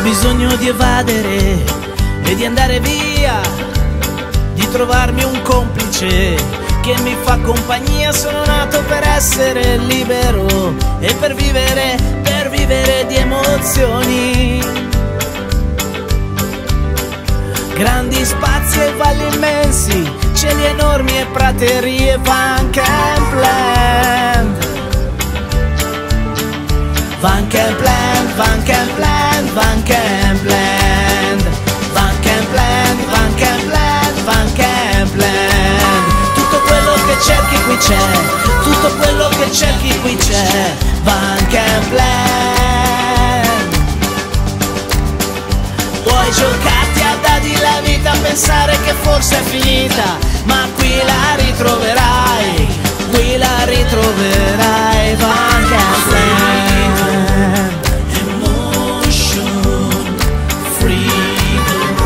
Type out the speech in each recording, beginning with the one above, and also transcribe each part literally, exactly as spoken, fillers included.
bisogno di evadere e di andare via, di trovarmi un complice che mi fa compagnia. Sono nato per essere libero e per vivere, per vivere di emozioni. Grandi spazi e valli immensi, cieli enormi e praterie, Van Campland. Van Campland, Van Campland, Van Campland, Van Campland, Van Campland, Van Campland. Tutto quello che cerchi qui c'è, tutto quello che cerchi qui c'è, Van Campland. Puoi giocarti a dadi la vita, pensare che forse è finita, ma qui la ritroverai, qui la ritroverai, Van Campland. Emotion, freedom,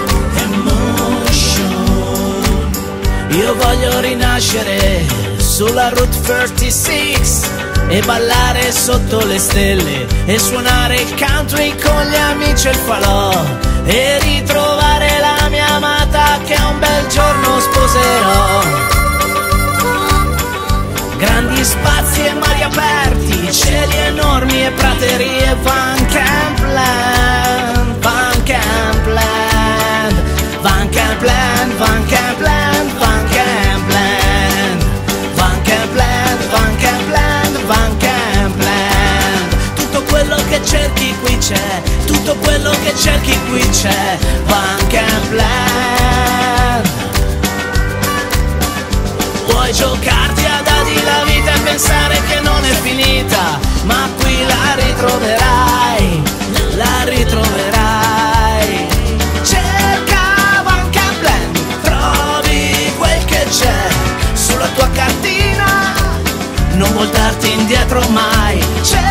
emotion. Io voglio rinascere sulla Route trentasei e ballare sotto le stelle e suonare il country con gli amici e il falò e ritrovare la mia amata che un bel giorno sposerò. Grandi spazi e mari aperti, cieli enormi e praterie, Van Campland, Van Campland, Van Campland, Van Campland, Van Campland, Van Campland, Van Campland, Van Campland. Tutto quello che cerchi qui c'è, tutto quello che cerchi qui c'è, Van Campland. Puoi giocarti a dadi la vita e pensare che non è finita, ma qui la ritroverai, la ritroverai. Cerca Van Campland, trovi quel che c'è sulla tua cartina, non voltarti indietro mai. Cerca